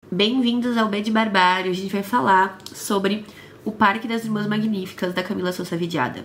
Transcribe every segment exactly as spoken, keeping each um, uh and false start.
Bem-vindos ao B de Barbário. A gente vai falar sobre o Parque das Irmãs Magníficas, da Camila Sousa Vidiada.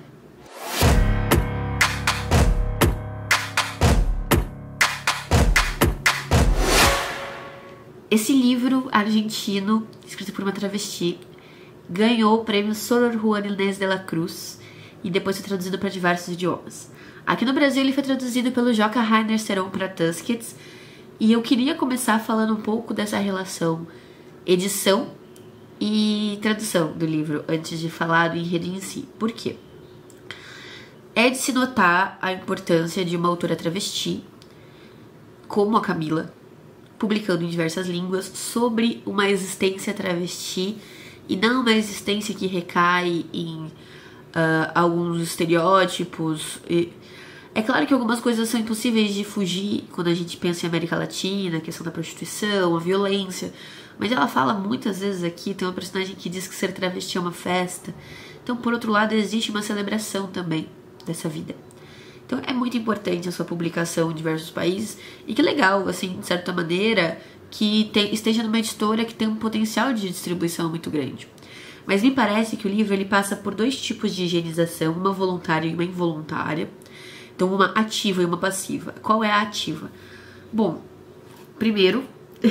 Esse livro argentino, escrito por uma travesti, ganhou o prêmio Sor Juana Inés de la Cruz e depois foi traduzido para diversos idiomas. Aqui no Brasil ele foi traduzido pelo Joca Rainer Seron para Tusquets. E eu queria começar falando um pouco dessa relação edição e tradução do livro, antes de falar do enredo em si. Por quê? É de se notar a importância de uma autora travesti, como a Camila, publicando em diversas línguas, sobre uma existência travesti, e não uma existência que recai em uh, alguns estereótipos. E é claro que algumas coisas são impossíveis de fugir quando a gente pensa em América Latina, a questão da prostituição, a violência. Mas ela fala muitas vezes aqui, tem uma personagem que diz que ser travesti é uma festa. Então, por outro lado, existe uma celebração também dessa vida. Então, é muito importante a sua publicação em diversos países. E que legal, assim, de certa maneira, que tem, esteja numa editora que tem um potencial de distribuição muito grande. Mas me parece que o livro ele passa por dois tipos de higienização, uma voluntária e uma involuntária. Então, uma ativa e uma passiva. Qual é a ativa? Bom, primeiro,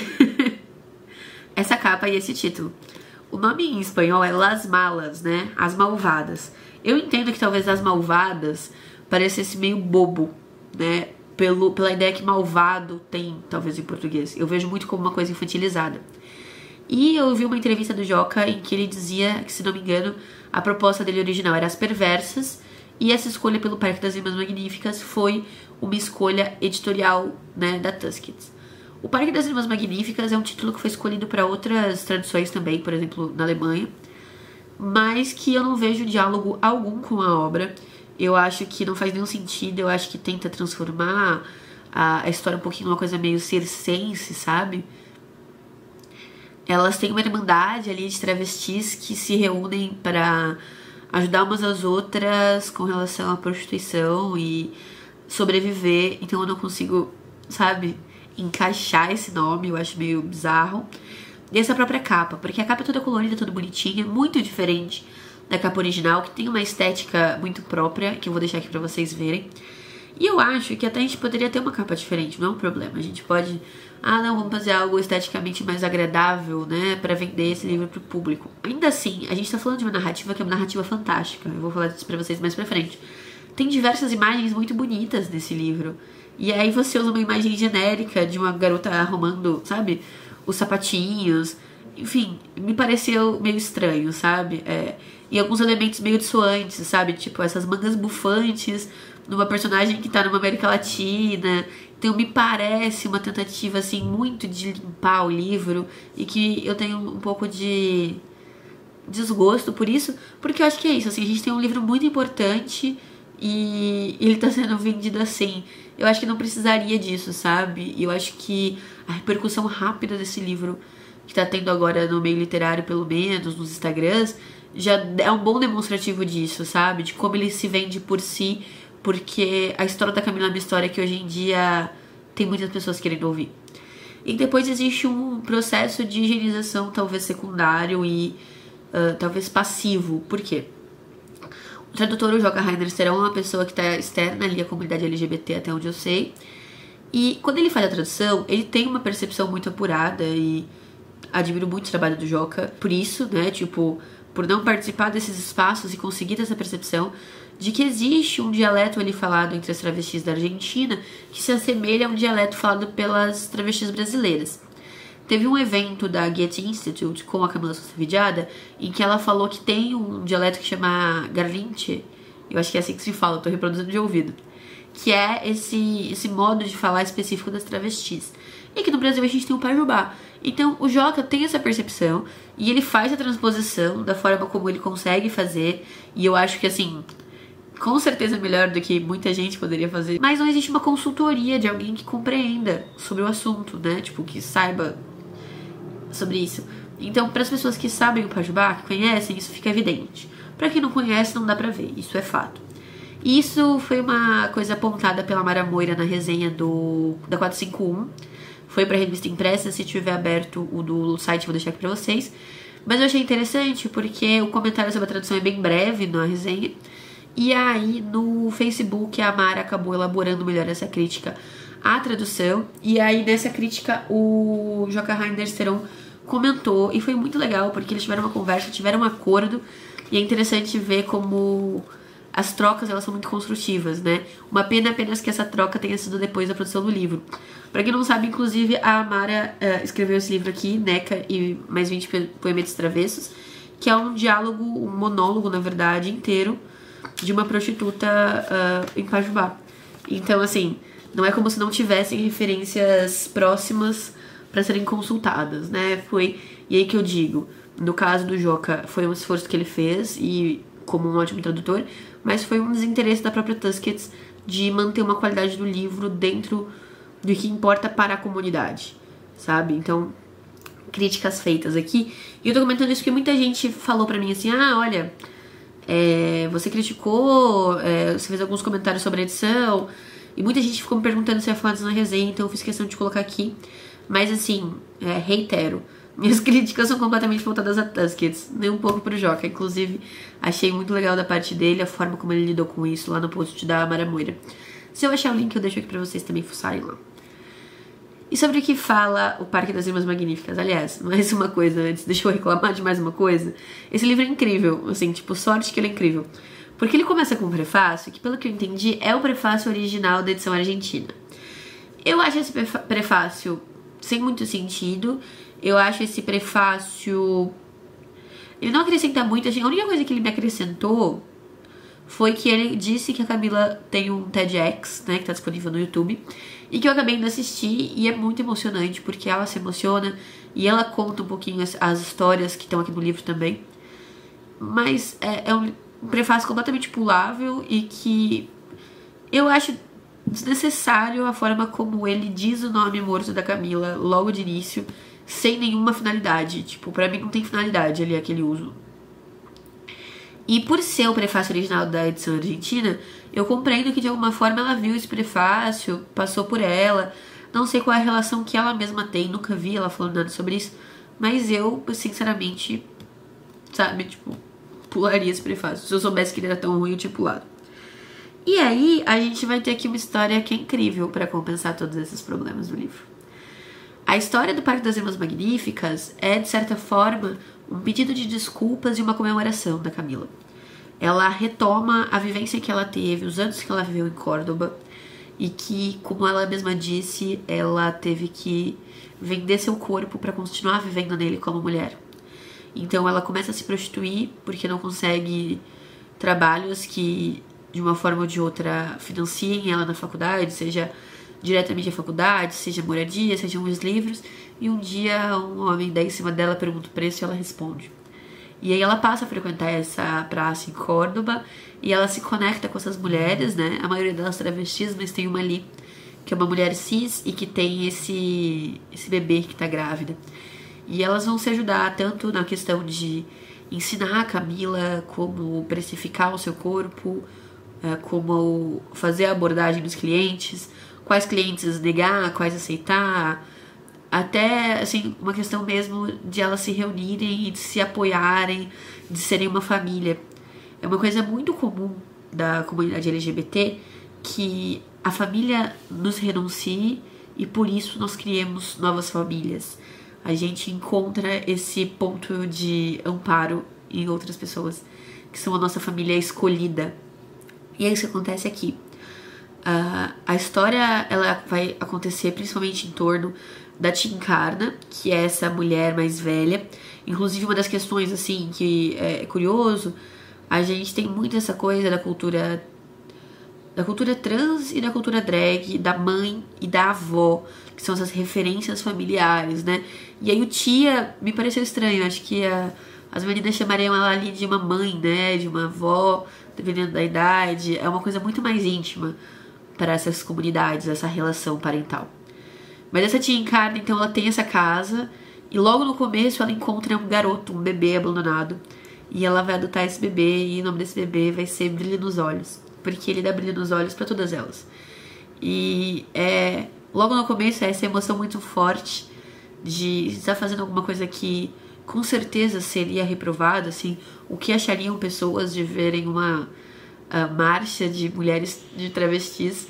essa capa e esse título. O nome em espanhol é Las Malas, né? As Malvadas. Eu entendo que talvez As Malvadas parecesse meio bobo, né? Pelo, pela ideia que malvado tem, talvez, em português. Eu vejo muito como uma coisa infantilizada. E eu vi uma entrevista do Joca em que ele dizia que, se não me engano, a proposta dele original era As Perversas. E essa escolha pelo Parque das Irmãs Magníficas foi uma escolha editorial, né, da Tusquets. O Parque das Irmãs Magníficas é um título que foi escolhido para outras traduções também, por exemplo, na Alemanha, mas que eu não vejo diálogo algum com a obra. Eu acho que não faz nenhum sentido, eu acho que tenta transformar a, a história um pouquinho numa coisa meio circense, sabe? Elas têm uma irmandade ali de travestis que se reúnem para ajudar umas às outras com relação à prostituição e sobreviver. Então eu não consigo, sabe, encaixar esse nome, eu acho meio bizarro. E essa própria capa, porque a capa é toda colorida, toda bonitinha, muito diferente da capa original, que tem uma estética muito própria, que eu vou deixar aqui pra vocês verem. E eu acho que até a gente poderia ter uma capa diferente, não é um problema. A gente pode, ah não, vamos fazer algo esteticamente mais agradável, né, pra vender esse livro pro público. Ainda assim, a gente tá falando de uma narrativa que é uma narrativa fantástica. Eu vou falar disso pra vocês mais pra frente. Tem diversas imagens muito bonitas nesse livro. E aí você usa uma imagem genérica de uma garota arrumando, sabe, os sapatinhos. Enfim, me pareceu meio estranho, sabe? É, e alguns elementos meio dissoantes, sabe? Tipo, essas mangas bufantes numa personagem que tá numa América Latina. Então me parece uma tentativa, assim, muito de limpar o livro. E que eu tenho um pouco de desgosto por isso. Porque eu acho que é isso, assim, a gente tem um livro muito importante e ele tá sendo vendido assim. Eu acho que não precisaria disso, sabe? E eu acho que a repercussão rápida desse livro que tá tendo agora no meio literário, pelo menos, nos Instagrams, já é um bom demonstrativo disso, sabe? De como ele se vende por si, porque a história da Camila é uma história que hoje em dia tem muitas pessoas querendo ouvir. E depois existe um processo de higienização, talvez secundário e uh, talvez passivo. Por quê? O tradutor, o Joca Rainer Seron, é uma pessoa que está externa ali à comunidade L G B T, até onde eu sei. E quando ele faz a tradução, ele tem uma percepção muito apurada e admiro muito o trabalho do Joca por isso, né? Tipo, por não participar desses espaços e conseguir ter essa percepção de que existe um dialeto ali falado entre as travestis da Argentina que se assemelha a um dialeto falado pelas travestis brasileiras. Teve um evento da Goethe Institute com a Camila Sousa Vidiada em que ela falou que tem um dialeto que chama Garlinte, eu acho que é assim que se fala, eu tô reproduzindo de ouvido, que é esse, esse modo de falar específico das travestis. E aqui no Brasil a gente tem o Pajubá. Então o Joca tem essa percepção e ele faz a transposição da forma como ele consegue fazer. E eu acho que, assim, com certeza melhor do que muita gente poderia fazer. Mas não existe uma consultoria de alguém que compreenda sobre o assunto, né? Tipo, que saiba sobre isso. Então, para as pessoas que sabem o Pajubá, que conhecem, isso fica evidente. Para quem não conhece, não dá pra ver, isso é fato. E isso foi uma coisa apontada pela Mara Moira na resenha do, da quatrocentos e cinquenta e um. foi pra revista impressa. Se tiver aberto o do site, vou deixar aqui pra vocês. Mas eu achei interessante porque o comentário sobre a tradução é bem breve na resenha. E aí no Facebook a Mara acabou elaborando melhor essa crítica à tradução. E aí nessa crítica o Joca Reinders Teron comentou. E foi muito legal porque eles tiveram uma conversa, tiveram um acordo. E é interessante ver como as trocas, elas são muito construtivas, né? Uma pena apenas que essa troca tenha sido depois da produção do livro. Pra quem não sabe, inclusive, a Amara uh, escreveu esse livro aqui, Neca e mais vinte Poemetas Travessos, que é um diálogo, um monólogo, na verdade, inteiro, de uma prostituta uh, em Pajubá. Então, assim, não é como se não tivessem referências próximas para serem consultadas, né? Foi, e aí que eu digo, no caso do Joca, foi um esforço que ele fez, e como um ótimo tradutor, mas foi um desinteresse da própria Tusquets de manter uma qualidade do livro dentro do que importa para a comunidade, sabe? Então, críticas feitas aqui. E eu tô comentando isso porque muita gente falou pra mim assim, ah, olha, é, você criticou, é, você fez alguns comentários sobre a edição, e muita gente ficou me perguntando se eu ia falar disso na resenha, então eu fiz questão de colocar aqui. Mas assim, é, reitero, minhas críticas são completamente voltadas a Tusquets, nem um pouco pro Joca. Inclusive, achei muito legal da parte dele a forma como ele lidou com isso lá no post da Amara Moira. Se eu achar o link, eu deixo aqui pra vocês também fuçarem lá. E sobre o que fala o Parque das Irmãs Magníficas? Aliás, mais uma coisa antes, deixa eu reclamar de mais uma coisa. Esse livro é incrível, assim, tipo, sorte que ele é incrível. Porque ele começa com um prefácio, que pelo que eu entendi, é o prefácio original da edição argentina. Eu acho esse prefácio sem muito sentido. Eu acho esse prefácio... Ele não acrescenta muito. A única coisa que ele me acrescentou foi que ele disse que a Camila tem um TEDx, né, que tá disponível no YouTube, e que eu acabei de assistir, e é muito emocionante, porque ela se emociona, e ela conta um pouquinho as, as histórias que estão aqui no livro também. Mas é, é um, um prefácio completamente pulável, e que eu acho desnecessário a forma como ele diz o nome morto da Camila logo de início, sem nenhuma finalidade. Tipo, pra mim não tem finalidade ali aquele uso. E por ser o prefácio original da edição argentina, eu compreendo que de alguma forma ela viu esse prefácio, passou por ela. Não sei qual é a relação que ela mesma tem, nunca vi ela falando nada sobre isso. Mas eu, sinceramente, sabe, tipo, pularia esse prefácio. Se eu soubesse que ele era tão ruim, eu tinha pulado. E aí, a gente vai ter aqui uma história que é incrível pra compensar todos esses problemas do livro. A história do Parque das Irmãs Magníficas é, de certa forma, um pedido de desculpas e uma comemoração da Camila. Ela retoma a vivência que ela teve, os anos que ela viveu em Córdoba, e que, como ela mesma disse, ela teve que vender seu corpo para continuar vivendo nele como mulher. Então ela começa a se prostituir porque não consegue trabalhos que, de uma forma ou de outra, financiem ela na faculdade, seja diretamente a faculdade, seja moradia, sejam os livros, e um dia um homem dá em cima dela, pergunta o preço e ela responde. E aí ela passa a frequentar essa praça em Córdoba e ela se conecta com essas mulheres, né? A maioria delas travestis, mas tem uma ali que é uma mulher cis e que tem esse, esse bebê que tá grávida. E elas vão se ajudar tanto na questão de ensinar a Camila como precificar o seu corpo, como fazer a abordagem dos clientes, quais clientes negar, quais aceitar, até, assim, uma questão mesmo de elas se reunirem e de se apoiarem, de serem uma família. É uma coisa muito comum da comunidade L G B T que a família nos renuncie e por isso nós criemos novas famílias. A gente encontra esse ponto de amparo em outras pessoas que são a nossa família escolhida. E é isso que acontece aqui. Uh, a história ela vai acontecer principalmente em torno da Tia Encarna, que é essa mulher mais velha. Inclusive, uma das questões assim que é curioso, a gente tem muito essa coisa da cultura da cultura trans e da cultura drag, da mãe e da avó, que são essas referências familiares, né? E aí o tia me pareceu estranho, acho que a, as meninas chamariam ela ali de uma mãe, né? De uma avó, dependendo da idade. É uma coisa muito mais íntima para essas comunidades, essa relação parental. Mas essa Tia Encarna, então, ela tem essa casa e logo no começo ela encontra um garoto, um bebê abandonado, e ela vai adotar esse bebê e o nome desse bebê vai ser Brilho nos Olhos, porque ele dá brilho nos olhos para todas elas. E é logo no começo é essa emoção muito forte de estar fazendo alguma coisa que com certeza seria reprovada, assim, o que achariam pessoas de verem uma uh, marcha de mulheres de travestis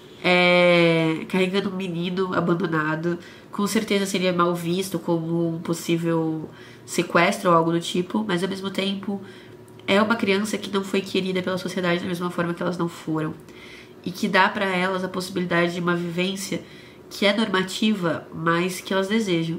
é, carregando um menino abandonado. Com certeza seria mal visto como um possível sequestro ou algo do tipo, mas ao mesmo tempo é uma criança que não foi querida pela sociedade da mesma forma que elas não foram, e que dá pra elas a possibilidade de uma vivência que é normativa, mas que elas desejam.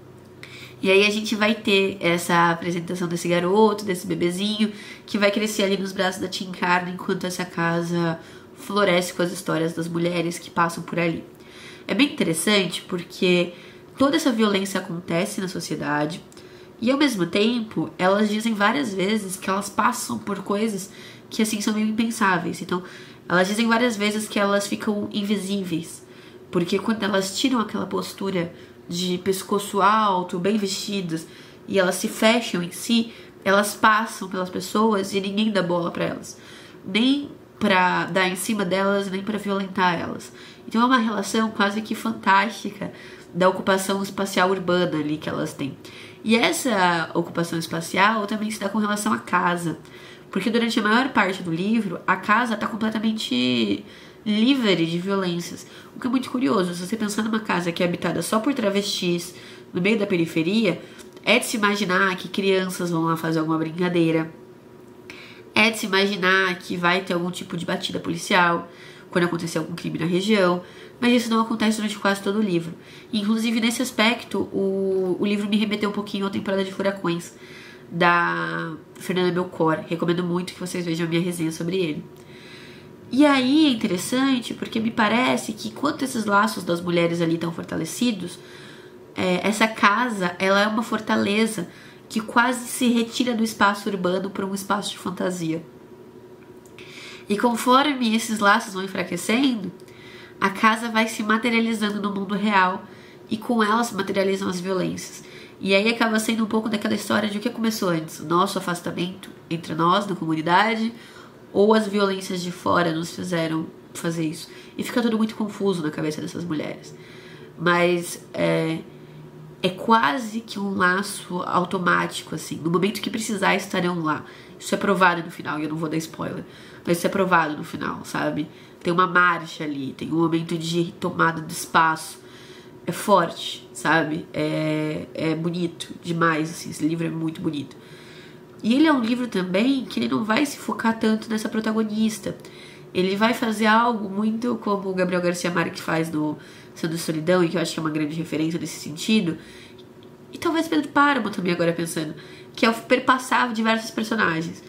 E aí a gente vai ter essa apresentação desse garoto, desse bebezinho, que vai crescer ali nos braços da Tia Encarna, enquanto essa casa floresce com as histórias das mulheres que passam por ali. É bem interessante porque toda essa violência acontece na sociedade e, ao mesmo tempo, elas dizem várias vezes que elas passam por coisas que, assim, são meio impensáveis. Então, elas dizem várias vezes que elas ficam invisíveis, porque quando elas tiram aquela postura de pescoço alto, bem vestidas, e elas se fecham em si, elas passam pelas pessoas e ninguém dá bola pra elas. Nem pra dar em cima delas, nem pra violentar elas. Então é uma relação quase que fantástica da ocupação espacial urbana ali que elas têm. E essa ocupação espacial também se dá com relação à casa. Porque durante a maior parte do livro, a casa tá completamente livre de violências. O que é muito curioso, se você pensar numa casa que é habitada só por travestis, no meio da periferia, é de se imaginar que crianças vão lá fazer alguma brincadeira, é de se imaginar que vai ter algum tipo de batida policial quando acontecer algum crime na região, mas isso não acontece durante quase todo o livro. Inclusive, nesse aspecto, o, o livro me remeteu um pouquinho à Temporada de Furacões, da Fernanda Belcor. Recomendo muito que vocês vejam a minha resenha sobre ele. E aí é interessante porque me parece que enquanto esses laços das mulheres ali estão fortalecidos, é, essa casa ela é uma fortaleza que quase se retira do espaço urbano para um espaço de fantasia. E conforme esses laços vão enfraquecendo, a casa vai se materializando no mundo real e com ela se materializam as violências. E aí acaba sendo um pouco daquela história de o que começou antes, o nosso afastamento entre nós, na comunidade, ou as violências de fora nos fizeram fazer isso. E fica tudo muito confuso na cabeça dessas mulheres. Mas é, é quase que um laço automático, assim. No momento que precisar, estarão lá. Isso é provado no final, e eu não vou dar spoiler. Mas isso é provado no final, sabe? Tem uma marcha ali, tem um momento de tomada do espaço. É forte, sabe? É, é bonito demais, assim. Esse livro é muito bonito. E ele é um livro também que ele não vai se focar tanto nessa protagonista. Ele vai fazer algo muito como o Gabriel Garcia Marques faz no Sendo Solidão, e que eu acho que é uma grande referência nesse sentido. E talvez Pedro Páramo também, agora pensando, que é o perpassar diversos personagens.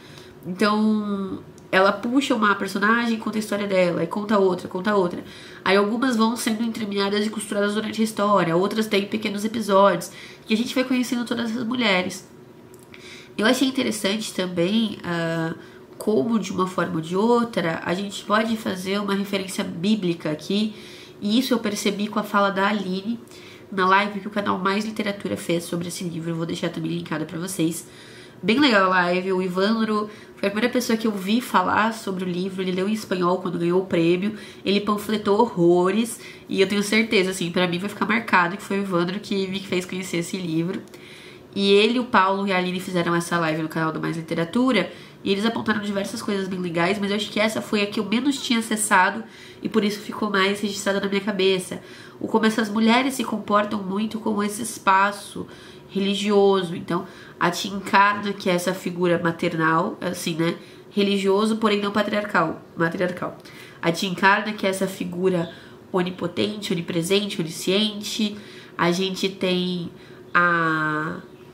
Então, ela puxa uma personagem, conta a história dela, e conta outra, conta outra. Aí algumas vão sendo entremeadas e costuradas durante a história, outras têm pequenos episódios, e a gente vai conhecendo todas as mulheres. Eu achei interessante também uh, como, de uma forma ou de outra, a gente pode fazer uma referência bíblica aqui, e isso eu percebi com a fala da Aline na live que o canal Mais Literatura fez sobre esse livro. Eu vou deixar também linkada pra vocês. Bem legal a live. O Ivandro foi a primeira pessoa que eu vi falar sobre o livro. Ele leu em espanhol quando ganhou o prêmio. Ele panfletou horrores. E eu tenho certeza, assim, pra mim vai ficar marcado que foi o Ivandro que me fez conhecer esse livro. E ele, o Paulo e a Aline fizeram essa live no canal do Mais Literatura. E eles apontaram diversas coisas bem legais, mas eu acho que essa foi a que eu menos tinha acessado e por isso ficou mais registrada na minha cabeça. O como essas mulheres se comportam muito como esse espaço religioso. Então, a Tia Encarna, que é essa figura maternal, assim, né? Religioso, porém não patriarcal. matriarcal. A Tia Encarna, que é essa figura onipotente, onipresente, onisciente. A gente tem a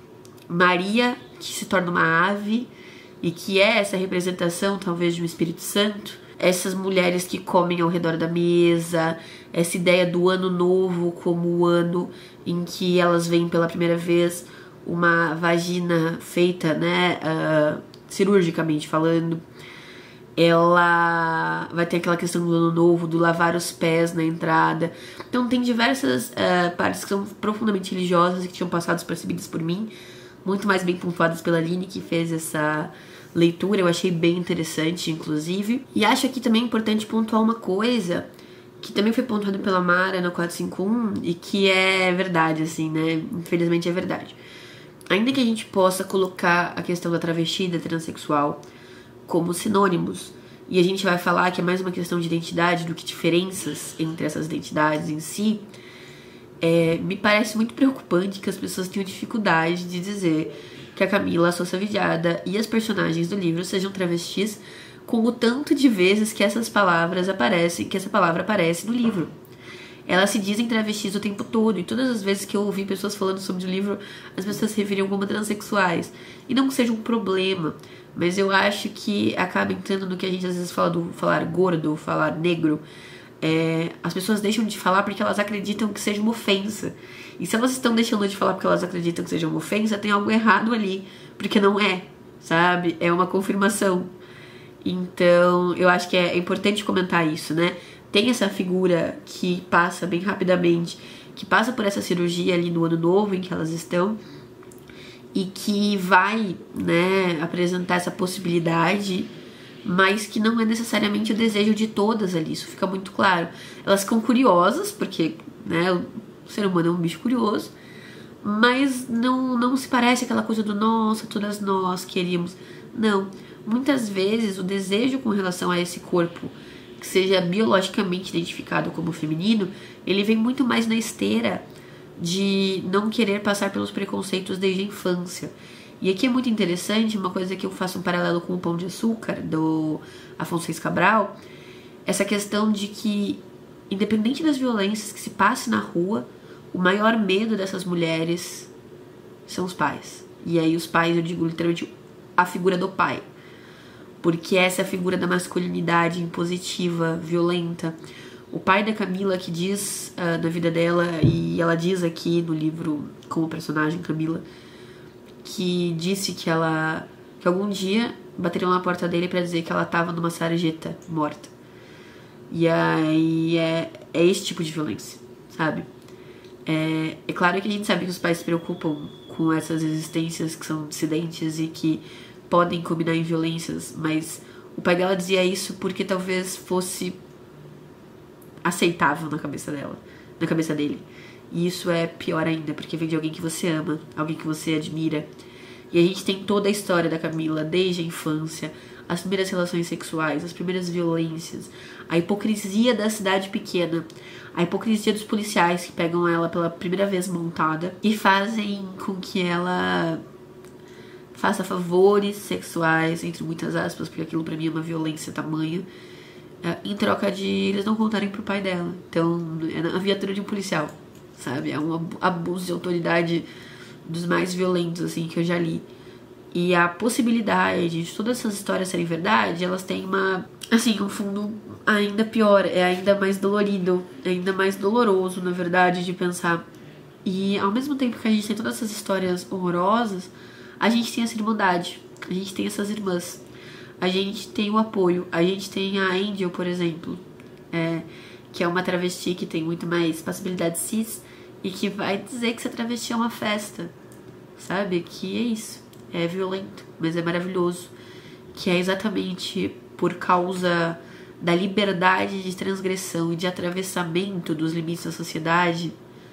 Maria, que se torna uma ave e que é essa representação, talvez, de um Espírito Santo. Essas mulheres que comem ao redor da mesa, essa ideia do ano novo como o ano em que elas veem pela primeira vez uma vagina feita, né, uh, cirurgicamente falando. Ela vai ter aquela questão do ano novo, do lavar os pés na entrada. Então tem diversas uh, partes que são profundamente religiosas e que tinham passado despercebidas por mim, muito mais bem pontuadas pela Aline, que fez essa leitura. Eu achei bem interessante, inclusive. E acho aqui também importante pontuar uma coisa que também foi pontuado pela Mara no quatrocentos e cinquenta e um e que é verdade, assim, né? Infelizmente é verdade. Ainda que a gente possa colocar a questão da travesti e da transexual como sinônimos, e a gente vai falar que é mais uma questão de identidade do que diferenças entre essas identidades em si, é, me parece muito preocupante que as pessoas tenham dificuldade de dizer que a Camila, a Sousa Vidiada e as personagens do livro sejam travestis com o tanto de vezes que essas palavras aparecem, que essa palavra aparece no livro. Elas se dizem travestis o tempo todo, e todas as vezes que eu ouvi pessoas falando sobre o livro, as pessoas se referiam como transexuais. E não que seja um problema, mas eu acho que acaba entrando no que a gente às vezes fala do falar gordo, falar negro. É, as pessoas deixam de falar porque elas acreditam que seja uma ofensa. E se elas estão deixando de falar porque elas acreditam que seja uma ofensa, tem algo errado ali, porque não é, sabe? É uma confirmação. Então, eu acho que é importante comentar isso, né? Tem essa figura que passa bem rapidamente, que passa por essa cirurgia ali no ano novo em que elas estão, e que vai, né, apresentar essa possibilidade, mas que não é necessariamente o desejo de todas ali, isso fica muito claro. Elas ficam curiosas, porque, né, o ser humano é um bicho curioso, mas não, não se parece aquela coisa do nossa, todas nós queríamos. Não, muitas vezes o desejo com relação a esse corpo que seja biologicamente identificado como feminino, ele vem muito mais na esteira de não querer passar pelos preconceitos desde a infância. E aqui é muito interessante, uma coisa que eu faço um paralelo com o Pão de Açúcar, do Afonso Reis Cabral, essa questão de que, independente das violências que se passe na rua, o maior medo dessas mulheres são os pais. E aí os pais, eu digo literalmente a figura do pai. Porque essa é a figura da masculinidade impositiva, violenta. O pai da Camila, que diz uh, na vida dela, e ela diz aqui no livro, como personagem Camila, que disse que ela que algum dia bateriam na porta dele pra dizer que ela tava numa sarjeta morta. E aí é, é esse tipo de violência, sabe? É, é claro que a gente sabe que os pais se preocupam com essas existências que são dissidentes e que podem combinar em violências, mas o pai dela dizia isso porque talvez fosse aceitável na cabeça dela, na cabeça dele. E isso é pior ainda, porque vem de alguém que você ama, alguém que você admira. E a gente tem toda a história da Camila, desde a infância, as primeiras relações sexuais, as primeiras violências, a hipocrisia da cidade pequena, a hipocrisia dos policiais que pegam ela pela primeira vez montada e fazem com que ela faça favores sexuais, entre muitas aspas, porque aquilo pra mim é uma violência tamanha, em troca de eles não contarem pro pai dela. Então, é na viatura de um policial, sabe? É um abuso de autoridade dos mais violentos, assim, que eu já li. E a possibilidade de todas essas histórias serem verdade, elas têm uma, assim, um fundo ainda pior, é ainda mais dolorido, é ainda mais doloroso, na verdade, de pensar. E ao mesmo tempo que a gente tem todas essas histórias horrorosas, a gente tem essa irmandade, a gente tem essas irmãs, a gente tem o apoio, a gente tem a Angel, por exemplo, é, que é uma travesti que tem muito mais possibilidade cis e que vai dizer que ser travesti é uma festa, sabe? Que é isso, é violento, mas é maravilhoso, que é exatamente por causa da liberdade de transgressão e de atravessamento dos limites da sociedade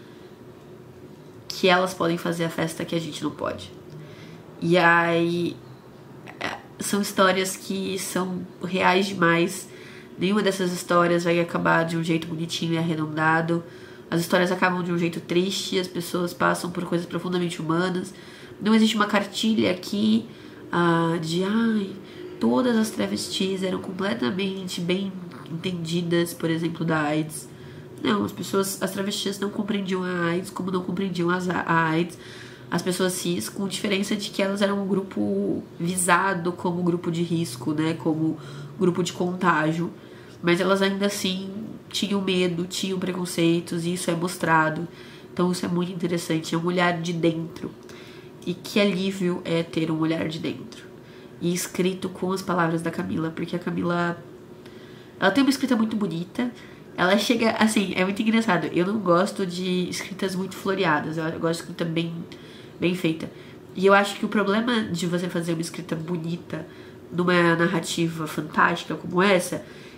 que elas podem fazer a festa que a gente não pode. E aí são histórias que são reais demais. Nenhuma dessas histórias vai acabar de um jeito bonitinho e arredondado. As histórias acabam de um jeito triste, as pessoas passam por coisas profundamente humanas. Não existe uma cartilha aqui uh, de ai, todas as travestis eram completamente bem entendidas, por exemplo, da AIDS. Não, as pessoas, as travestis não compreendiam a AIDS como não compreendiam as, a AIDS. As pessoas cis, com diferença de que elas eram um grupo visado como grupo de risco, né, como grupo de contágio, mas elas ainda assim tinham medo, tinham preconceitos, e isso é mostrado. Então isso é muito interessante, é um olhar de dentro. E que alívio é ter um olhar de dentro. E escrito com as palavras da Camila, porque a Camila, ela tem uma escrita muito bonita. Ela chega, assim, é muito engraçado. Eu não gosto de escritas muito floreadas, eu gosto de escrita bem bem feita. E eu acho que o problema de você fazer uma escrita bonita numa narrativa fantástica como essa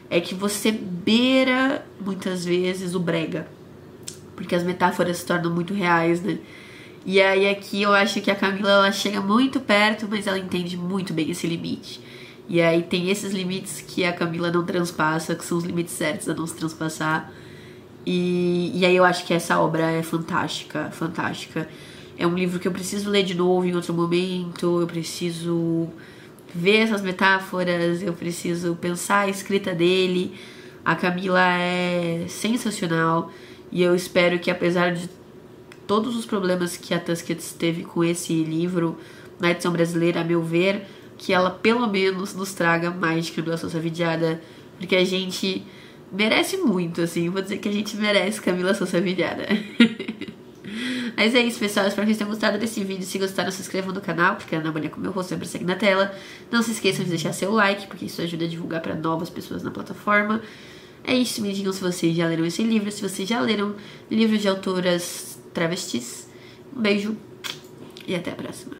é que você beira, muitas vezes, o brega. Porque as metáforas se tornam muito reais, né? E aí aqui eu acho que a Camila, ela chega muito perto, mas ela entende muito bem esse limite. E aí tem esses limites que a Camila não transpassa, que são os limites certos a não se transpassar. E, e aí eu acho que essa obra é fantástica, fantástica. É um livro que eu preciso ler de novo em outro momento, eu preciso ver essas metáforas, eu preciso pensar a escrita dele. A Camila é sensacional e eu espero que, apesar de todos os problemas que a Tusquets teve com esse livro, na edição brasileira, a meu ver, que ela pelo menos nos traga mais de Camila Sousa Vidiada, porque a gente merece muito, assim, vou dizer que a gente merece Camila Sousa Vidiada. Mas é isso, pessoal, espero que vocês tenham gostado desse vídeo. Se gostaram, se inscrevam no canal, porque a Ana Bolinha com meu rosto sempre segue na tela. Não se esqueçam de deixar seu like, porque isso ajuda a divulgar para novas pessoas na plataforma. É isso, me digam se vocês já leram esse livro, se vocês já leram livros de autoras travestis. Um beijo e até a próxima.